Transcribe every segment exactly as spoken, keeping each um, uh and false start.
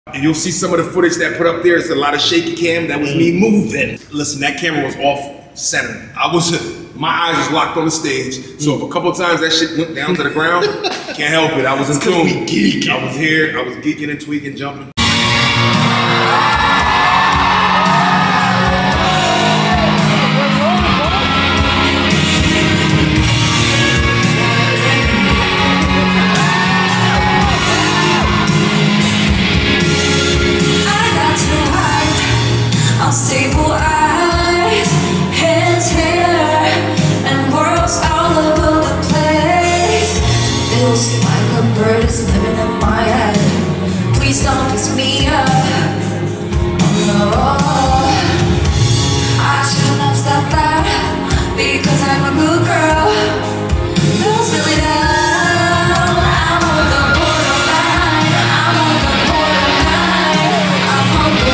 And you'll see some of the footage that put up there. It's a lot of shaky cam. That was me moving. Listen, that camera was off center. I was, my eyes was locked on the stage. So if a couple times that shit went down to the ground, can't help it. I was in tune. I was here. I was geeking and tweaking, jumping. Unstable eyes, hands here, and worlds all over the place. Feels like a bird is living in my head. Please don't fix me up. Oh no, I shouldn't have said that because I'm a good girl. Feels really down. I'm on the borderline. I'm on the borderline. I'm on the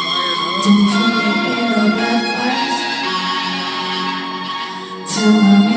Don't put me in a bad light. Till I'm